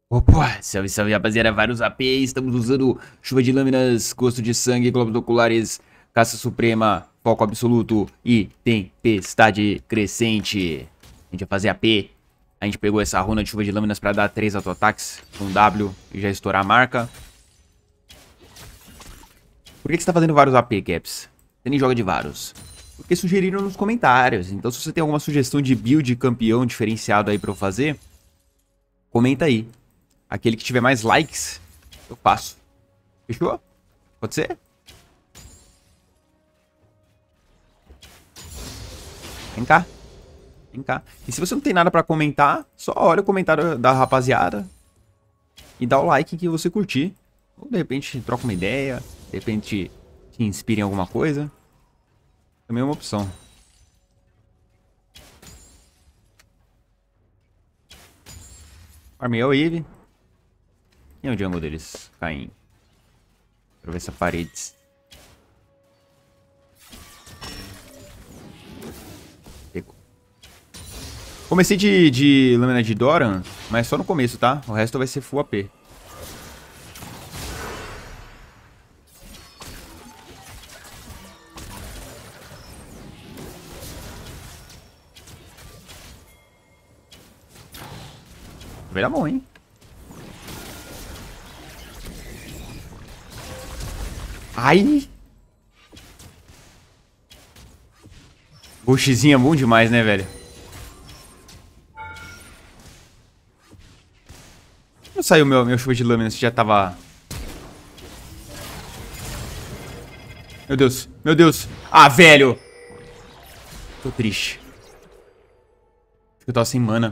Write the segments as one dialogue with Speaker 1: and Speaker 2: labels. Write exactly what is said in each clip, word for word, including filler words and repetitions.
Speaker 1: Opa, salve, salve rapaziada, vários A P, estamos usando chuva de lâminas, gosto de sangue, globos oculares, caça suprema, foco absoluto e tempestade crescente. A gente vai fazer A P, a gente pegou essa runa de chuva de lâminas pra dar três auto-ataques com W e já estourar a marca. Por que, que você tá fazendo vários A P, Caps? Você nem joga de vários. Porque sugeriram nos comentários, então se você tem alguma sugestão de build campeão diferenciado aí pra eu fazer, comenta aí. Aquele que tiver mais likes, eu faço. Fechou? Pode ser? Vem cá. Vem cá. E se você não tem nada pra comentar, só olha o comentário da rapaziada e dá o like que você curtir. Ou de repente troca uma ideia, de repente te inspira em alguma coisa. Também é uma opção. Farmei a Wave. Quem é o jungle deles? Caim. Quero ver essa parede. Pegou. Comecei de, de lâmina de Doran, mas só no começo, tá? O resto vai ser full A P. Vai dar bom, hein? Ai! Ghostzinho é bom demais, né, velho? Não saiu meu, meu chuva de lâminas, já tava... Meu Deus, meu Deus. Ah, velho! Tô triste. Acho que eu tava sem mana.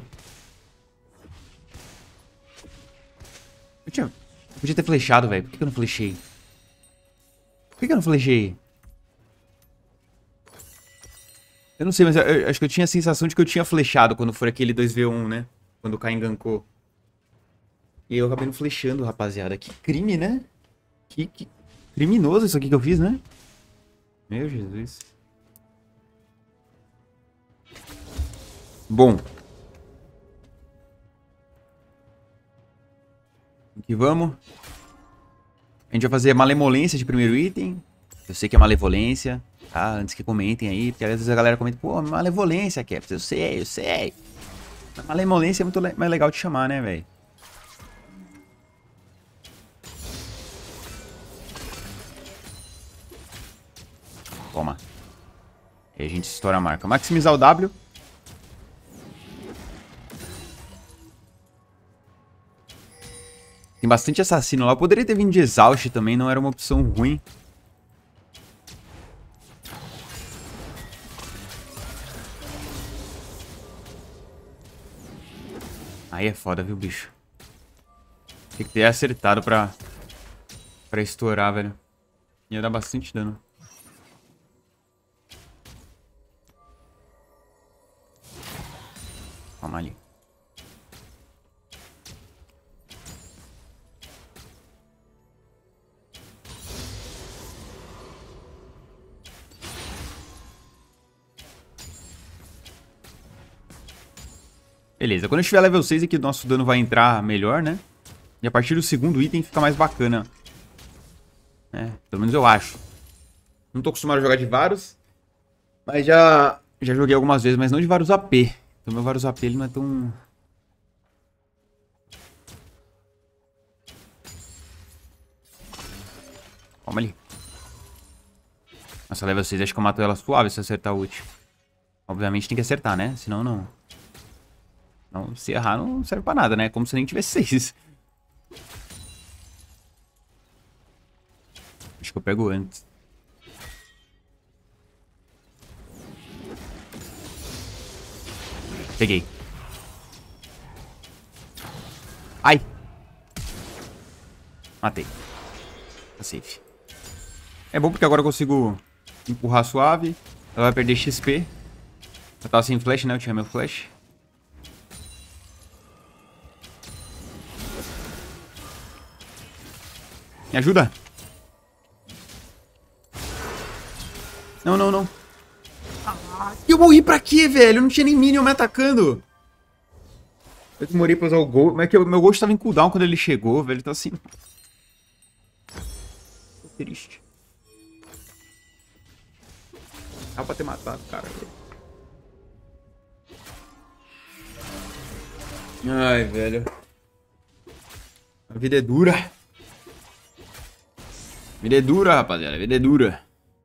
Speaker 1: Eu tinha... Eu podia ter flechado, velho. Por que, que eu não flechei? Por que, que eu não flechei? Eu não sei, mas eu, eu acho que eu tinha a sensação de que eu tinha flechado quando for aquele dois v um, né? Quando o Caim gankou. E eu acabei não flechando, rapaziada. Que crime, né? Que, que criminoso isso aqui que eu fiz, né? Meu Jesus. Bom. Aqui vamos. A gente vai fazer a malemolência de primeiro item. Eu sei que é malevolência, tá? Antes que comentem aí, porque às vezes a galera comenta, pô, malevolência, Caps. Eu sei, eu sei. Mas malemolência é muito le mais legal de chamar, né, velho? Toma. E a gente estoura a marca. Maximizar o W. Tem bastante assassino lá. Eu poderia ter vindo de Exaust também, não era uma opção ruim. Aí é foda, viu, bicho? Tem que ter acertado pra, pra estourar, velho. Ia dar bastante dano. Calma ali. Beleza, quando eu estiver level seis aqui, o nosso dano vai entrar melhor, né? E a partir do segundo item fica mais bacana. É, pelo menos eu acho. Não tô acostumado a jogar de Varus, mas já, já joguei algumas vezes, mas não de Varus A P. Então meu Varus A P ele não é tão... Calma ali. Nossa, level seis, acho que eu mato ela suave se acertar o ult. Obviamente tem que acertar, né? Senão não... Não, se errar não serve pra nada, né? Como se nem tivesse seis. Acho que eu pego antes. Peguei. Ai. Matei. Tá safe. É bom porque agora eu consigo empurrar suave. Ela vai perder X P. Eu tava sem flash, né? Eu tinha meu flash. Me ajuda. Não, não, não. Eu morri pra quê, velho? Eu não tinha nem minion me atacando. Eu demorei pra usar o Ghost, mas é que o meu Ghost tava em cooldown quando ele chegou, velho. Então assim... Tô triste. Dá pra ter matado o cara, velho. Ai, velho. A vida é dura. A vida é dura, rapaziada. A vida é dura.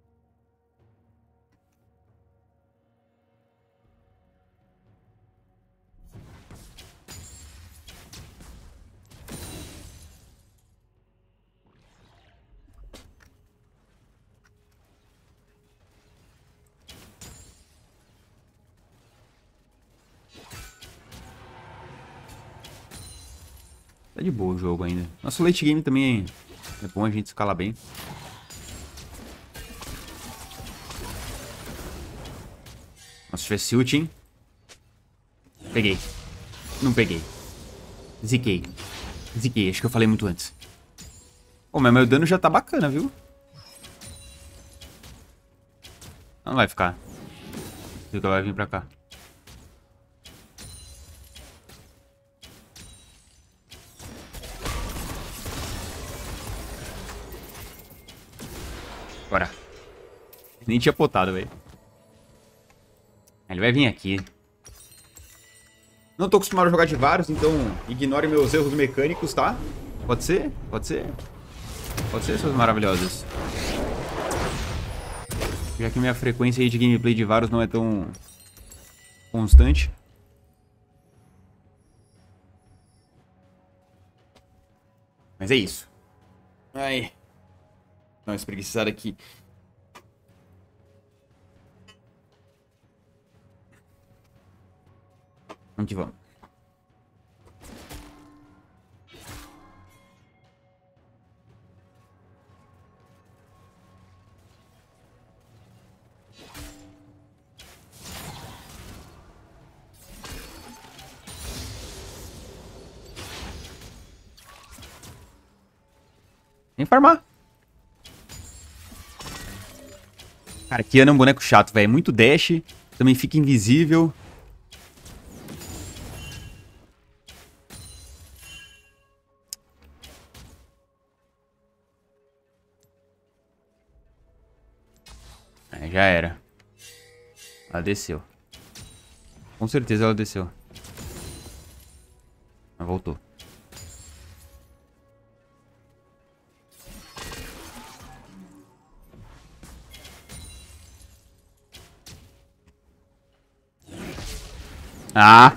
Speaker 1: Tá de boa o jogo ainda. Nosso late game também é bom, a gente escala bem. Nossa, se tivesse ult, hein? Peguei. Não peguei. Ziquei. Ziquei, acho que eu falei muito antes. Pô, mas meu dano já tá bacana, viu? Não vai ficar. Ela vai vir pra cá. Bora. Nem tinha potado, velho. Ele vai vir aqui. Não tô acostumado a jogar de vários, então ignore meus erros mecânicos, tá? Pode ser? Pode ser? Pode ser, seus maravilhosos. Já que minha frequência aí de gameplay de vários não é tão constante. Mas é isso. Ai. Dá uma espreguiçada aqui. Onde vamos? Vem farmar. Cara, Kiana é um boneco chato, velho. Muito dash. Também fica invisível. É, já era. Ela desceu. Com certeza ela desceu. Mas voltou. Ah!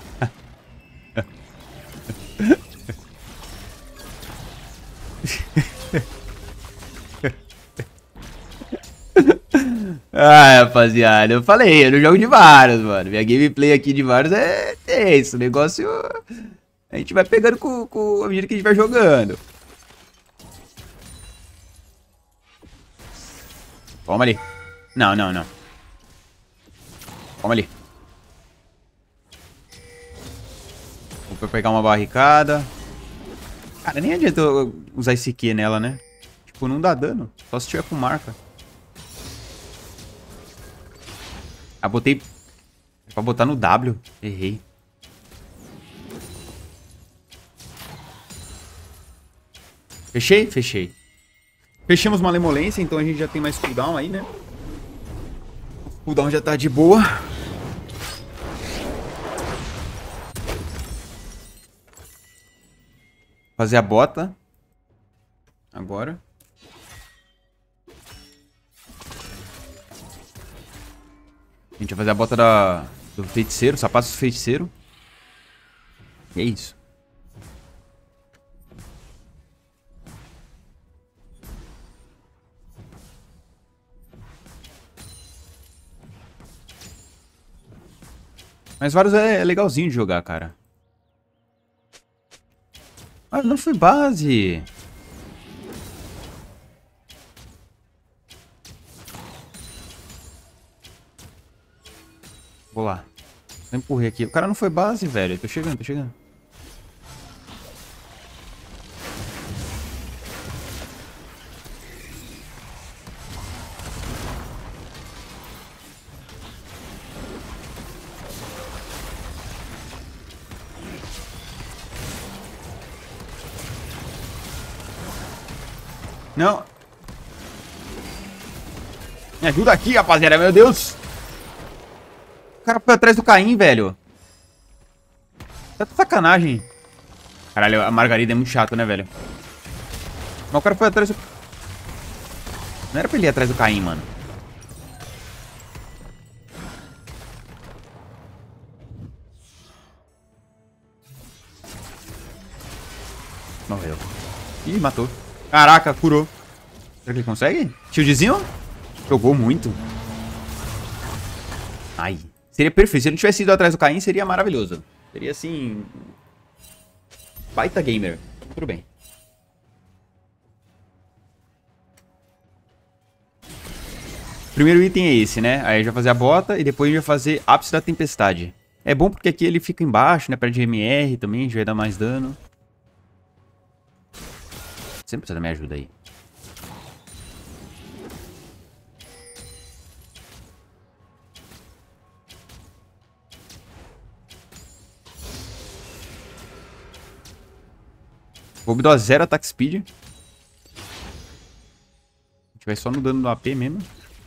Speaker 1: Ah, rapaziada, eu falei, eu não jogo de vários, mano. Minha gameplay aqui de vários é, é isso. O negócio a gente vai pegando com, com a medida que a gente vai jogando. Toma ali. Não, não, não. Toma ali. Vou pegar uma barricada. Cara, nem adianta eu usar esse Q nela, né? Tipo, não dá dano. Só se tiver com marca. Ah, botei... É pra botar no W. Errei. Fechei? Fechei. Fechamos Malemolência, então a gente já tem mais cooldown aí, né? O cooldown já tá de boa. Fazer a bota. Agora. A gente vai fazer a bota da, do feiticeiro, sapatos do feiticeiro. E é isso. Mas vários é legalzinho de jogar, cara. Ah, não foi base. Vou lá. Eu empurrei aqui. O cara não foi base, velho. Tô chegando, tô chegando. Não. Me ajuda aqui, rapaziada. Meu Deus. O cara foi atrás do Caim, velho. Tá de sacanagem. Caralho, a Margarida é muito chato, né, velho? Mas o cara foi atrás do... Não era pra ele ir atrás do Caim, mano. Morreu. Ih, matou. Caraca, curou. Será que ele consegue? Shieldzinho? Jogou muito. Ai. Seria perfeito. Se ele não tivesse ido atrás do Caim, seria maravilhoso. Seria assim... Baita gamer. Tudo bem. Primeiro item é esse, né? Aí a gente vai fazer a bota e depois a gente vai fazer Ápice da Tempestade. É bom porque aqui ele fica embaixo, né? Perde M R também, já vai dar mais dano. Sempre precisa da minha ajuda aí. Vou me dar zero ataque speed. A gente vai só no dano do A P mesmo.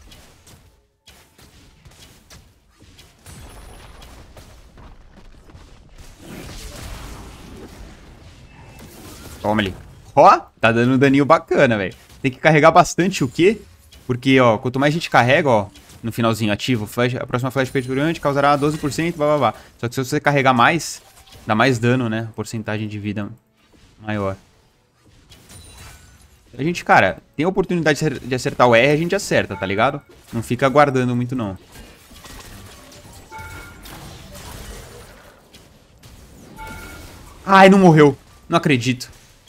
Speaker 1: Toma ali. Ó, tá dando um daninho bacana, velho. Tem que carregar bastante o quê? Porque, ó, quanto mais a gente carrega, ó, no finalzinho ativo, flash, a próxima flash perfurante causará doze por cento, blá, blá, blá. Só que se você carregar mais, dá mais dano, né? Porcentagem de vida maior. A gente, cara, tem a oportunidade de acertar o R, a gente acerta, tá ligado? Não fica aguardando muito, não. Ai, não morreu. Não acredito.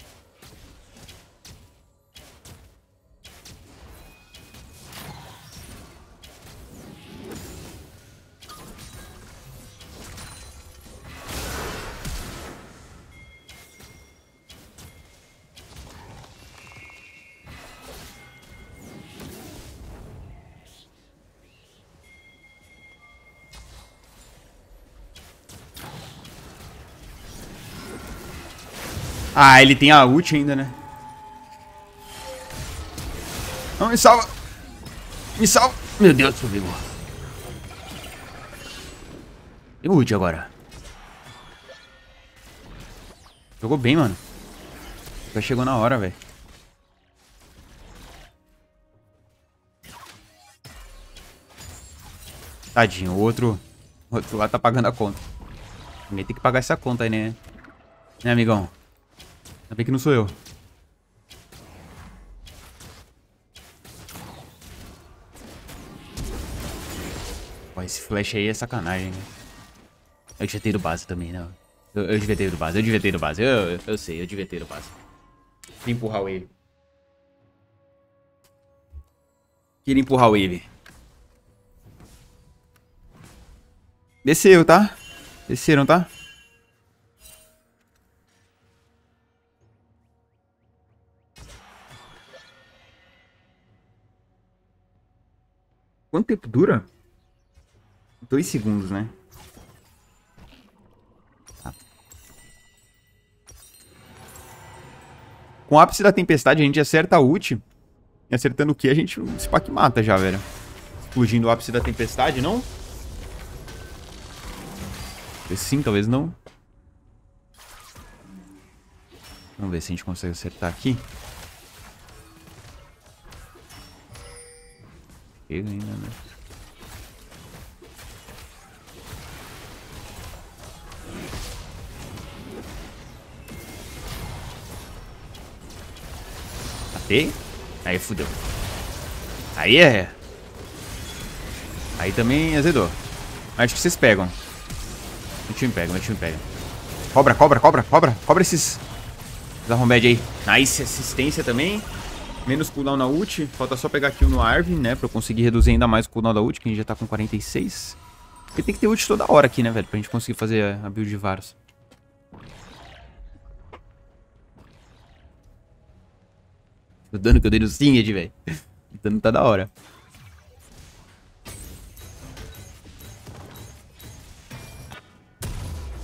Speaker 1: Ah, ele tem a ult ainda, né? Não, me salva. Me salva. Meu Deus, subiu. Tem ult agora. Jogou bem, mano. Já chegou na hora, velho. Tadinho, o outro... O outro lá tá pagando a conta. Ninguém tem que pagar essa conta aí, né? Né, amigão? Ainda bem que não sou eu. Pô, esse flash aí é sacanagem, né? Eu devia ter ido base também, não. Eu, eu devia ter ido base, eu devia ter ido base. Eu, eu, eu sei, eu devia ter ido base. Queria empurrar o Wave. Queria empurrar o Wave. Desceu, tá? Desceram, tá? Quanto tempo dura? Dois segundos, né? Tá. Com o Ápice da Tempestade, a gente acerta a ult. E acertando o que? A gente se pá que mata já, velho. Explodindo o Ápice da Tempestade, não? Talvez sim, talvez não. Vamos ver se a gente consegue acertar aqui. Chega ainda, né? Matei? Aí fudeu. Aí é... Aí também azedou. Acho que vocês pegam. Meu time pega, meu time pega. Cobra, cobra, cobra, cobra. Cobra esses... Esses arrombed aí. Nice, assistência também. Menos cooldown na ult. Falta só pegar kill no Arvin, né? Pra eu conseguir reduzir ainda mais o cooldown da ult, que a gente já tá com quarenta e seis. Porque tem que ter ult toda hora aqui, né, velho? Pra gente conseguir fazer a build de Varus. O dano que eu dei no Singed, velho. O dano tá da hora.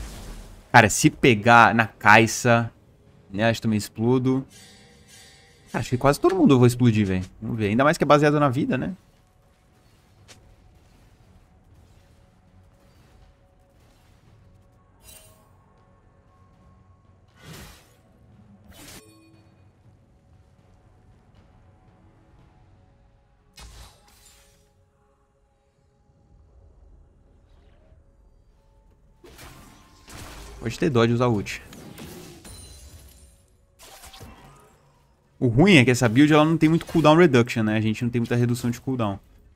Speaker 1: Cara, se pegar na caixa, né? Acho que também explodo. Acho que quase todo mundo eu vou explodir, velho. Vamos ver. Ainda mais que é baseado na vida, né? Pode ter dó de usar ult. O ruim é que essa build ela não tem muito cooldown reduction, né? A gente não tem muita redução de cooldown.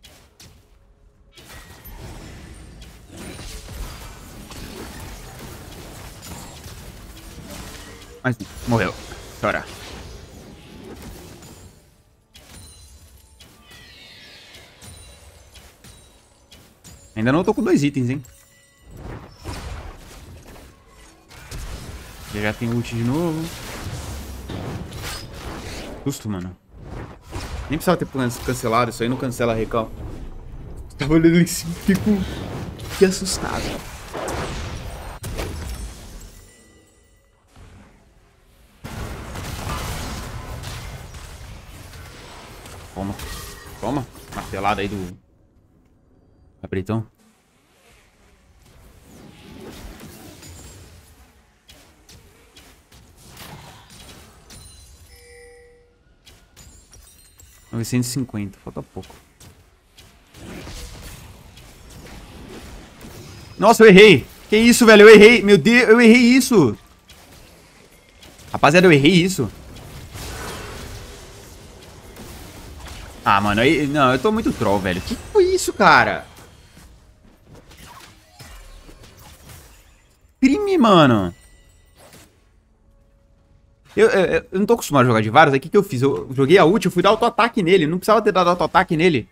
Speaker 1: Mas morreu. Chora. Ainda não tô com dois itens, hein? Já tem ult de novo. Susto, mano. Nem precisava ter cancelado. Isso aí não cancela a recal. Tava olhando em cima e fico... Fiquei assustado. Toma. Toma. Martelada aí do... Capitão. novecentos e cinquenta, falta pouco. Nossa, eu errei. Que isso, velho? Eu errei. Meu Deus, eu errei isso. Rapaziada, eu errei isso. Ah, mano, aí... Não, eu tô muito troll, velho. Que foi isso, cara? Crime, mano. Eu, eu, eu não tô acostumado a jogar de Varus. Aí o que, que eu fiz? Eu joguei a ult, eu fui dar auto-ataque nele. Não precisava ter dado auto-ataque nele.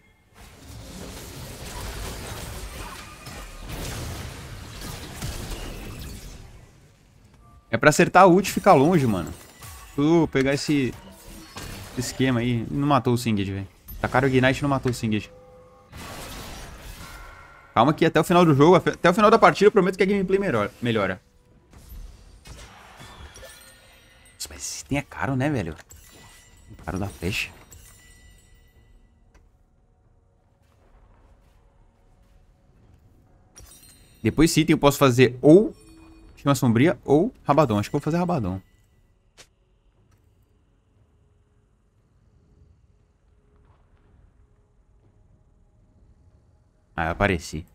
Speaker 1: É pra acertar a ult e ficar longe, mano. Tu pegar esse, esse esquema aí. Não matou o Singed, velho. Tacaram o Ignite e não matou o Singed. Calma que até o final do jogo, até o final da partida, eu prometo que a gameplay melhora. Mas esse item é caro, né, velho? Caro da flecha. Depois esse item eu posso fazer ou Chama Sombria ou Rabadon. Acho que eu vou fazer Rabadon. Ah, eu apareci.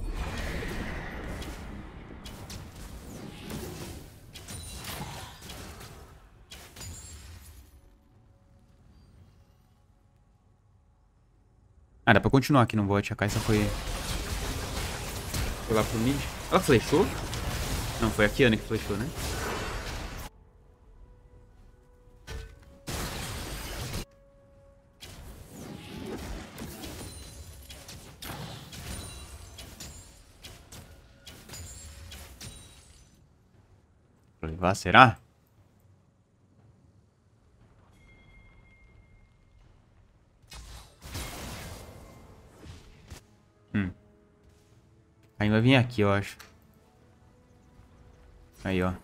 Speaker 1: Ah, dá pra continuar aqui no bot. A Kai'Sa foi... Foi lá pro mid. Ela flechou? Não, foi a Kiana que flechou, né? Pra levar, será? Hum. Aí vai vir aqui, eu acho. Aí, ó.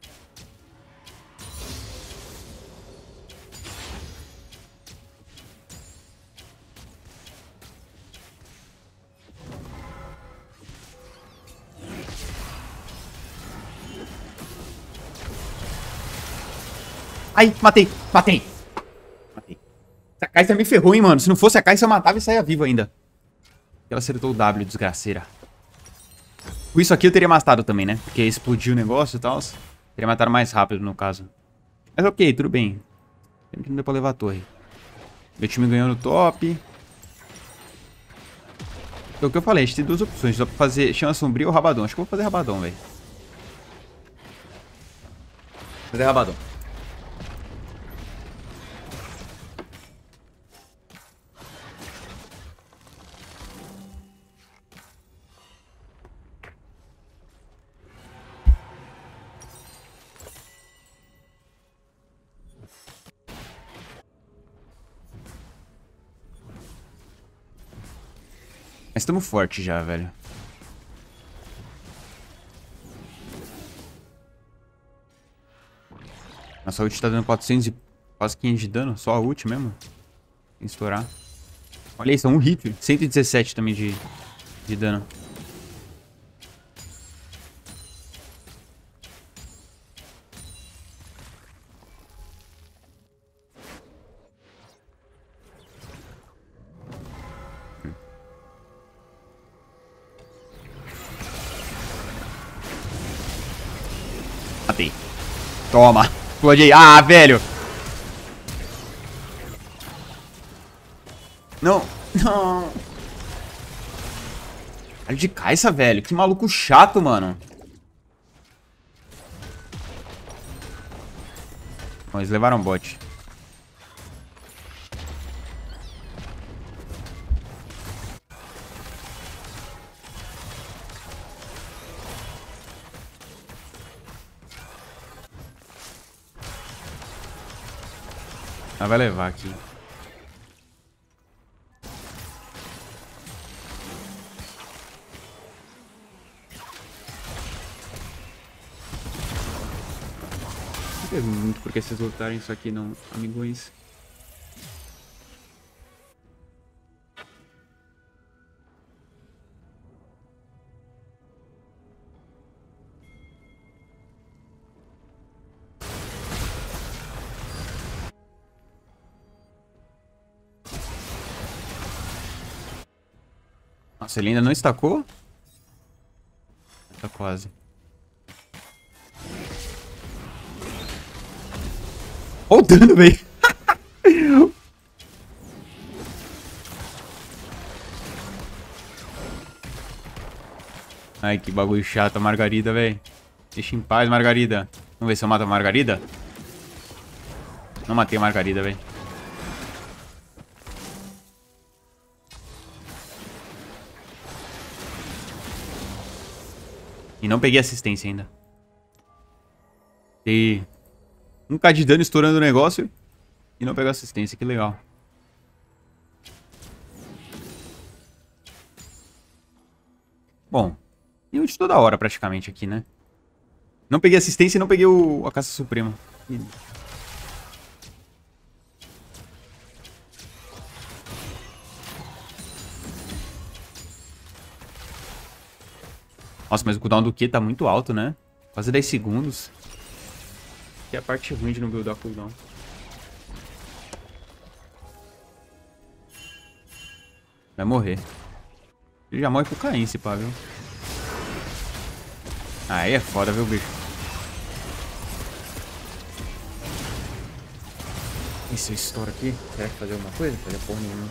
Speaker 1: Ai, matei, matei. Matei. Essa Kai'Sa me ferrou, hein, mano. Se não fosse a Kai'Sa, eu matava e saia vivo ainda. Ela acertou o W, desgraceira. Com isso aqui eu teria matado também, né? Porque explodiu o negócio e tal. Teria matado mais rápido, no caso. Mas ok, tudo bem. Tem que não deu pra levar a torre. Meu time ganhou no top. É o que eu falei, a gente tem duas opções. Dá pra fazer Chama Sombria ou Rabadon. Acho que eu vou fazer Rabadon, velho. Fazer Rabadon. Mas estamos fortes já, velho. Nossa ult tá dando quatrocentos e Quase quinhentos de dano, só a ult mesmo. Sem estourar. Olha isso, é um hit. cento e dezessete também de, de dano. Matei. Toma. Explode aí. Ah, velho. Não. Não. Olha de Kai'Sa, velho. Que maluco chato, mano. Bom, eles levaram bot. Ah, vai levar aqui. Não sei muito porque vocês lutaram isso aqui, não, amigões. Nossa, ele ainda não estacou? Tá quase. Olha o dano, velho. Ai, que bagulho chato, a Margarida, velho. Deixa em paz, Margarida. Vamos ver se eu mato a Margarida. Não matei a Margarida, velho. E não peguei assistência ainda. Dei um K de dano estourando o negócio e não pegou assistência, que legal. Bom, e ult toda hora praticamente aqui, né? Não peguei assistência e não peguei o, a caça suprema. Nossa, mas o cooldown do Q tá muito alto, né? Quase dez segundos. Que é a parte ruim de não buildar cooldown. Vai morrer. Ele já morre com o Caim, se pá, viu? Aí é foda, viu, bicho? E se eu estouro aqui? Será que fazer alguma coisa? Fazer porra nenhuma.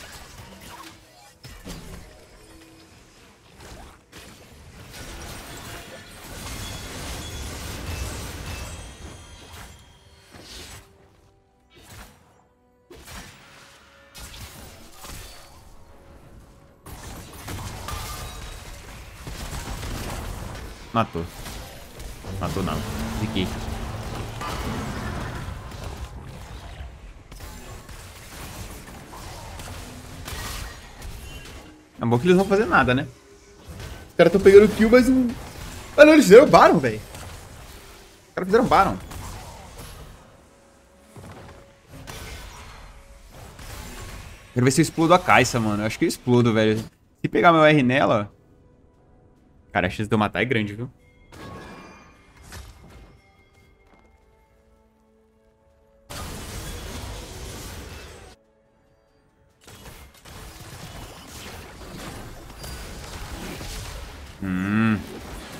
Speaker 1: Matou. Matou não. Fiquei. É bom que eles não vão fazer nada, né? Os caras estão pegando kill, mas não... Ah, não, eles fizeram Baron, velho. Os caras fizeram Baron. Quero ver se eu explodo a Kai'Sa, mano. Eu acho que eu explodo, velho. Se pegar meu R nela... Cara, a chance de eu matar é grande, viu? Hum.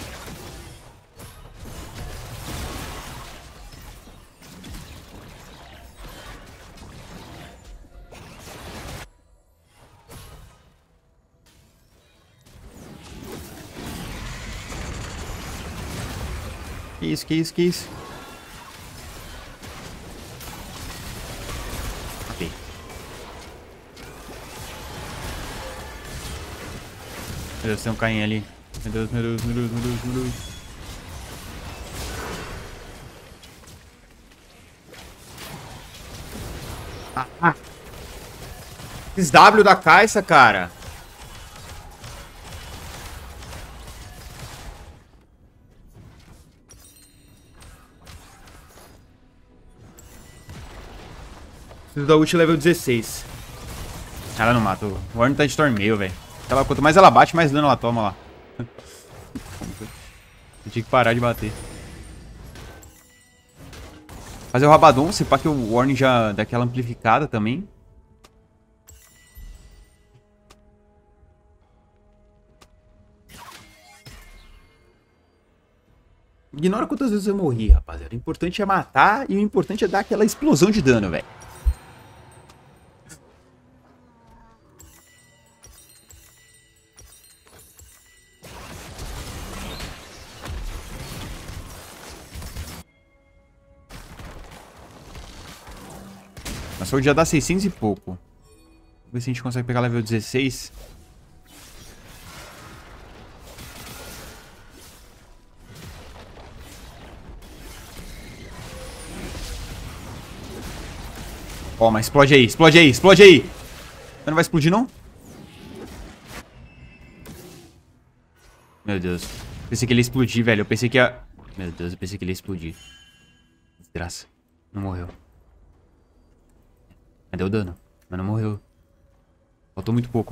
Speaker 1: Que isso, que isso, que isso? Ok. Meu Deus, tem um Caim ali. Meu Deus, meu Deus, meu Deus, meu Deus, meu Deus. Ah, ah. Esses W da Kai'Sa, cara. Preciso da ult level dezesseis. Ela não mata. O Warren tá de torneio, velho. Ela, quanto mais ela bate, mais dano ela toma lá. Eu tinha que parar de bater. Fazer o Rabadon, se pá que o Warren já dá aquela amplificada também. Ignora quantas vezes eu morri, rapaziada. O importante é matar e o importante é dar aquela explosão de dano, velho. A saúde já dá seiscentos e pouco. Vamos ver se a gente consegue pegar level dezesseis. Ó, mas explode aí, explode aí, explode aí. Você não vai explodir, não? Meu Deus. Pensei que ele ia explodir, velho. Eu pensei que ia... Meu Deus, eu pensei que ele ia explodir. Desgraça. Não morreu. Mas deu dano. Mas não morreu. Faltou muito pouco.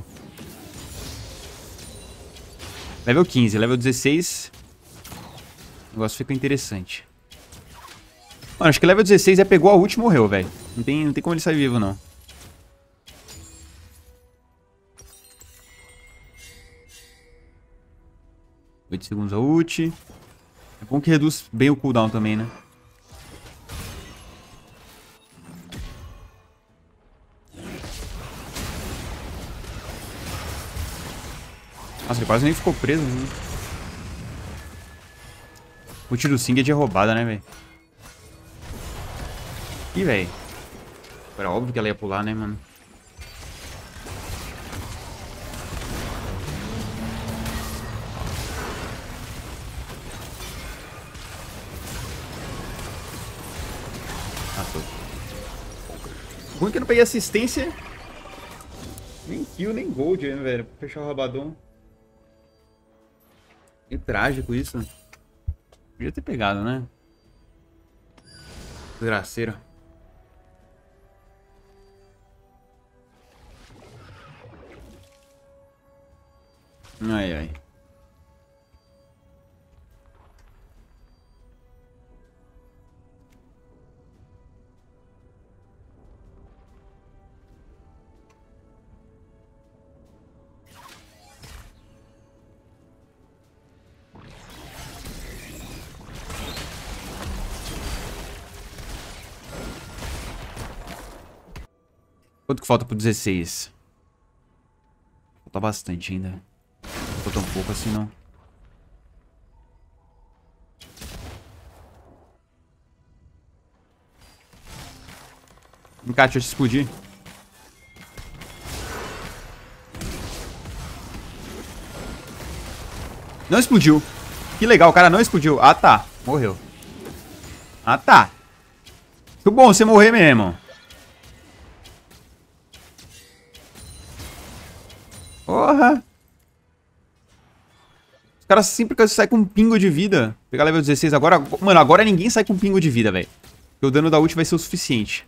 Speaker 1: Level quinze, level dezesseis. O negócio ficou interessante. Mano, acho que level dezesseis é pegou a ult e morreu, velho. Não tem, não tem como ele sair vivo, não. oito segundos a ult. É bom que reduz bem o cooldown também, né? Nossa, ele quase nem ficou preso, né? O tiro do Sing é de roubada, né, velho? Ih, velho. Era óbvio que ela ia pular, né, mano? Matou. Ruim que eu não peguei assistência. Nem kill, nem gold, né, velho? Pra fechar o Rabadon. Que trágico isso. Podia ter pegado, né? Desgraceiro. Ai, ai. Quanto que falta pro dezesseis? Falta bastante ainda. Não falta um pouco assim, não. Vem cá, deixa eu te explodir. Não explodiu. Que legal, o cara não explodiu. Ah, tá. Morreu. Ah, tá. Que bom você morrer mesmo. Porra. Os caras sempre saem com um pingo de vida. Vou pegar level dezesseis agora. Mano, agora ninguém sai com um pingo de vida, velho. Porque o dano da ult vai ser o suficiente.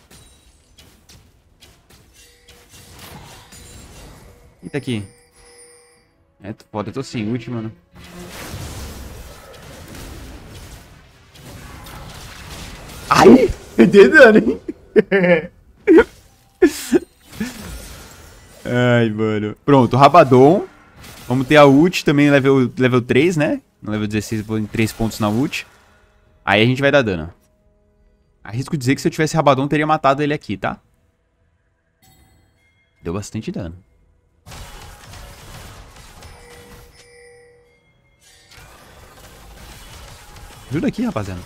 Speaker 1: Eita aqui. É, foda, eu tô sem ult, mano. Ai! Deu dano, hein? Ai, mano. Pronto, Rabadon. Vamos ter a ult também, level, level três, né? No level dezesseis, vou em três pontos na ult. Aí a gente vai dar dano. Arrisco dizer que se eu tivesse Rabadon, teria matado ele aqui, tá? Deu bastante dano. Ajuda aqui, rapaziada.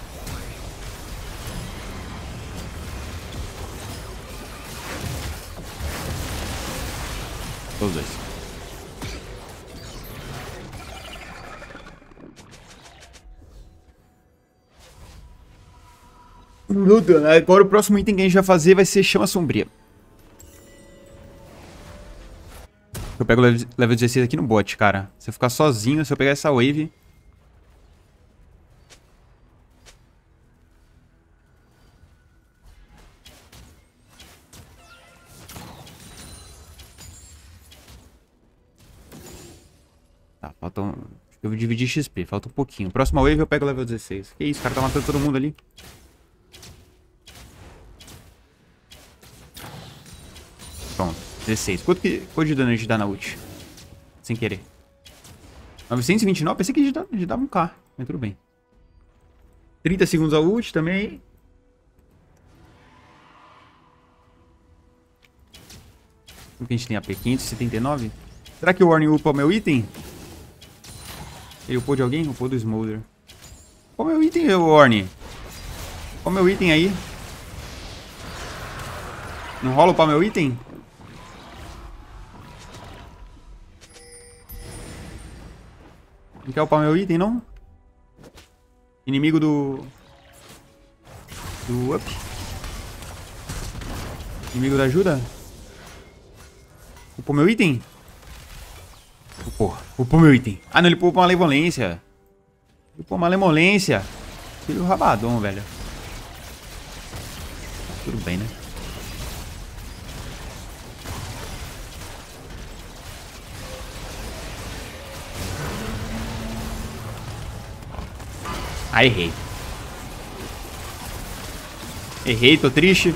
Speaker 1: Os dois. Agora o próximo item que a gente vai fazer vai ser Chama Sombria. Eu pego o level dezesseis aqui no bot, cara. Se eu ficar sozinho, se eu pegar essa wave... faltam... Eu vou dividir X P, falta um pouquinho. Próxima wave eu pego o level dezesseis. Que isso, o cara tá matando todo mundo ali. Pronto, dezesseis. Quanto, que, quanto de dano a gente dá na ult? Sem querer. novecentos e vinte e nove? Pensei que a gente dava, a gente dava um K, mas tudo bem. trinta segundos a ult também. O que a gente tem? A P quinhentos e setenta e nove? Será que o Warning upa o meu item? Ele upou de alguém? Upou do Smolder. Qual é o meu item, Warning? Qual é o meu item aí? Não rola upar meu item? Não quer upar meu item, não? Inimigo do... Do up. Inimigo da ajuda. Upou meu item? Upou. Upou meu item. Ah, não, ele upou uma malemolência. Ele upou uma malemolência. Filho rabadão, velho. Tudo bem, né? Ah, errei. Errei, tô triste.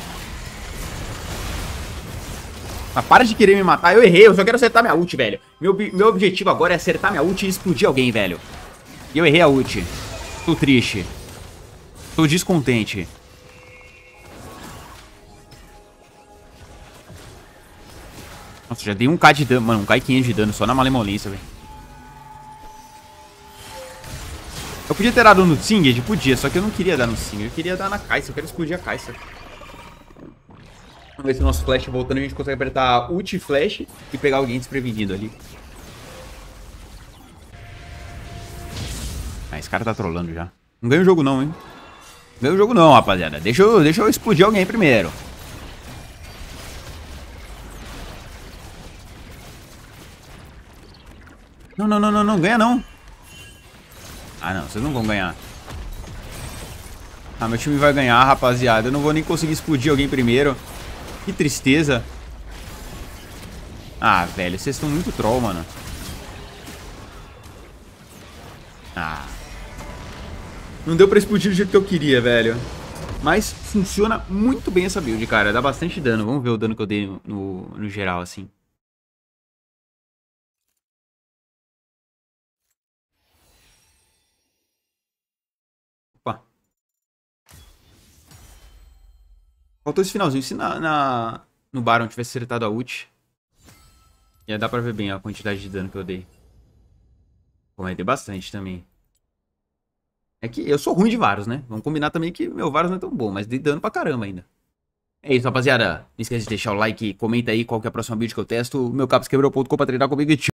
Speaker 1: Mas para de querer me matar, eu errei, eu só quero acertar minha ult, velho. Meu, meu objetivo agora é acertar minha ult e explodir alguém, velho. E eu errei a ult. Tô triste. Tô descontente. Nossa, já dei um K de dano, mano, um K e quinhentos de dano só na malemolência, velho. Eu podia ter dado no Singed? Podia, só que eu não queria dar no Singed. Eu queria dar na Kai'Sa, eu quero explodir a Kai'Sa. Vamos ver se o nosso flash voltando a gente consegue apertar ult e flash e pegar alguém desprevenido ali. Ah, esse cara tá trolando já. Não ganha o jogo não, hein? Não ganha o jogo não, rapaziada. Deixa eu, deixa eu explodir alguém primeiro. Não, não, não, não, não. Ganha não. Ah, não. Vocês não vão ganhar. Ah, meu time vai ganhar, rapaziada. Eu não vou nem conseguir explodir alguém primeiro. Que tristeza. Ah, velho. Vocês estão muito troll, mano. Ah. Não deu pra explodir do jeito que eu queria, velho. Mas funciona muito bem essa build, cara. Dá bastante dano. Vamos ver o dano que eu dei no, no, no geral, assim. Opa. Faltou esse finalzinho. Se na, na, no Baron tivesse acertado a ult, ia dar pra ver bem a quantidade de dano que eu dei. Pô, mas dei bastante também. É que eu sou ruim de Varus, né? Vamos combinar também que meu Varus não é tão bom, mas dei dano pra caramba ainda. É isso, rapaziada. Não esquece de deixar o like, comenta aí qual que é a próxima build que eu testo. O meu caps quebrou ponto com pra treinar comigo e tchau.